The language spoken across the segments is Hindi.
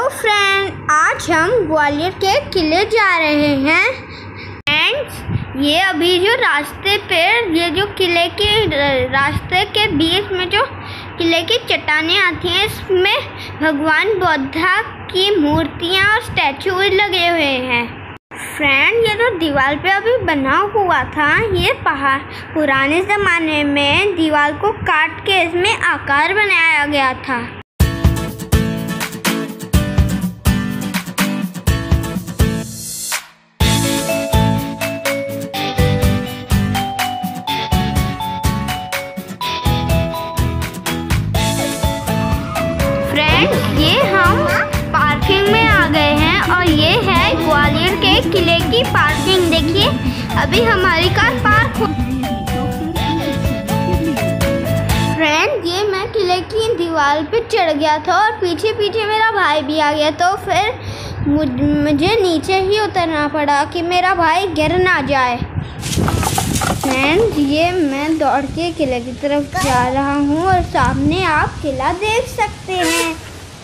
हेलो फ्रेंड, आज हम ग्वालियर के किले जा रहे हैं। फ्रेंड्स, ये अभी जो रास्ते पे ये जो किले के रास्ते के बीच में जो किले की चट्टानें आती हैं, इसमें भगवान बुद्धा की मूर्तियाँ और स्टैचू लगे हुए हैं। फ्रेंड, ये जो दीवार पे अभी बना हुआ था, ये पहाड़ पुराने ज़माने में दीवार को काट के इसमें आकार बनाया गया था। ये हम पार्किंग में आ गए हैं और ये है ग्वालियर के किले की पार्किंग। देखिए, अभी हमारी कार पार्क हो। फ्रेंड, ये मैं किले की दीवार पे चढ़ गया था और पीछे पीछे मेरा भाई भी आ गया, तो फिर मुझे नीचे ही उतरना पड़ा कि मेरा भाई गिर ना जाए। फ्रेंड, ये मैं दौड़ के किले की तरफ जा रहा हूँ और सामने आप किला देख सकते हैं।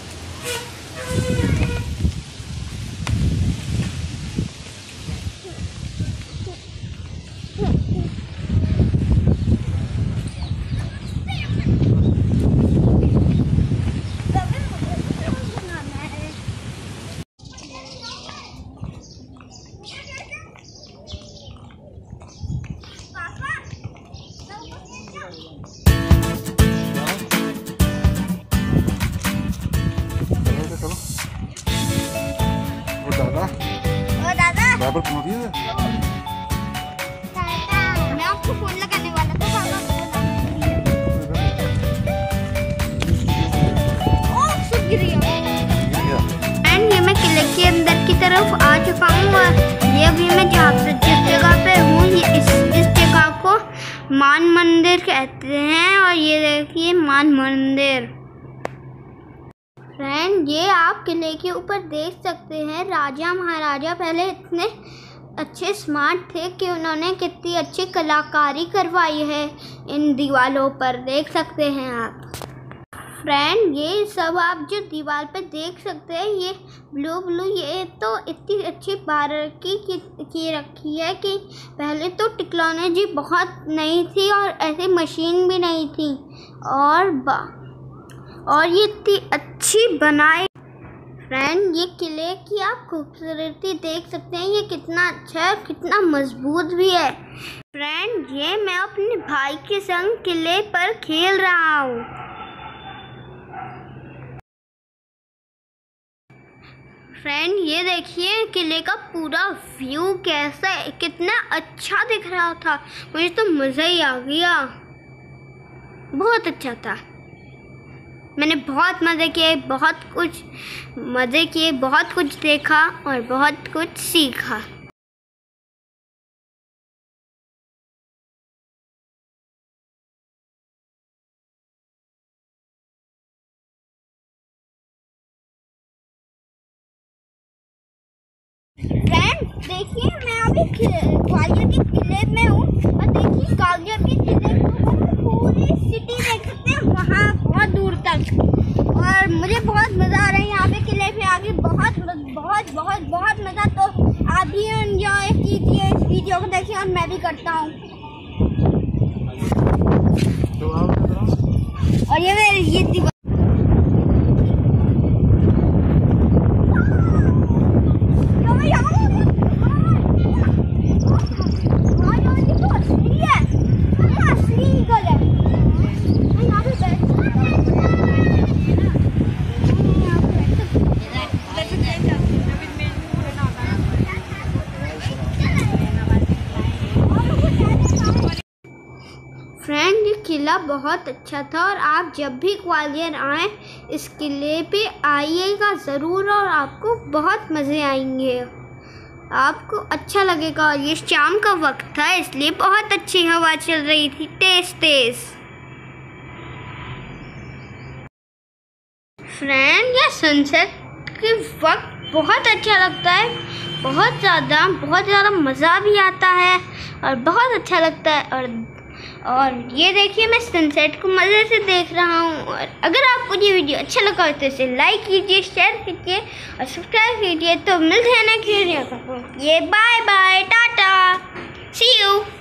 बराबर पहुंच गया। मैं आपको फोन लगाने वाला था। एंड ये मैं किले के अंदर की तरफ आ चुका हूँ और ये अभी मैं जिस जगह पे हूँ, इस जगह को मान मंदिर कहते हैं। और ये देखिए मान मंदिर। फ्रेंड, ये आप किले के ऊपर देख सकते हैं, राजा महाराजा पहले इतने अच्छे स्मार्ट थे कि उन्होंने कितनी अच्छी कलाकारी करवाई है इन दीवारों पर, देख सकते हैं आप। फ्रेंड, ये सब आप जो दीवार पे देख सकते हैं, ये ब्लू ये तो इतनी अच्छी बारीकी की रखी है कि पहले तो टेक्नोलॉजी बहुत नहीं थी और ऐसी मशीन भी नहीं थी, और ये इतनी अच्छी बनाई। फ्रेंड, ये किले की आप खूबसूरती देख सकते हैं, ये कितना अच्छा है, कितना मजबूत भी है। फ्रेंड, ये मैं अपने भाई के संग किले पर खेल रहा हूँ। फ्रेंड, ये देखिए किले का पूरा व्यू कैसा है, कितना अच्छा दिख रहा था। मुझे तो मज़ा ही आ गया, बहुत अच्छा था। मैंने बहुत मज़े किए, बहुत कुछ देखा और बहुत कुछ सीखा। फ्रेंड, देखिए मैं अभी ग्वालियर के किले में हूँ और देखिए ग्वालियर के किले को पूरी सिटी देख सकते हैं, वहाँ बहुत दूर तक। और मुझे बहुत मज़ा आ रहा है यहाँ पे किले पे आके, बहुत मज़ा। तो आप भी एंजॉय कीजिए, इस वीडियो को देखिए और मैं भी करता हूँ। और ये दीवार फ्रेंड, ये किला बहुत अच्छा था और आप जब भी ग्वालियर आएँ इस किले पे आइएगा ज़रूर और आपको बहुत मज़े आएंगे, आपको अच्छा लगेगा। और ये शाम का वक्त था, इसलिए बहुत अच्छी हवा चल रही थी, तेज़। फ्रेंड, ये सनसेट के वक्त बहुत अच्छा लगता है, बहुत ज़्यादा मज़ा भी आता है और बहुत अच्छा लगता है। और ये देखिए मैं सनसेट को मज़े से देख रहा हूँ। और अगर आपको ये वीडियो अच्छा लगा तो इसे लाइक कीजिए, शेयर कीजिए और सब्सक्राइब कीजिए। तो मिलते हैं नेक्स्ट वीडियो में। ये bye bye, tata, see you.